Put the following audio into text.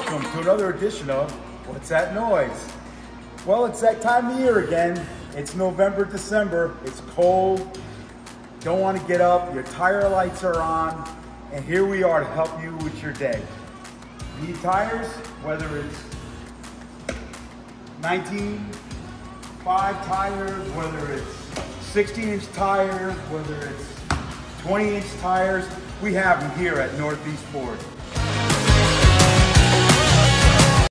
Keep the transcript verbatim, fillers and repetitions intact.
welcome to another edition of What's That Noise? Well, it's that time of year again. It's November, December. It's cold. Don't want to get up. Your tire lights are on. And here we are to help you with your day. Need tires, whether it's nineteen five tires, whether it's sixteen inch tires, whether it's twenty inch tires, we have them here at Northeast Ford.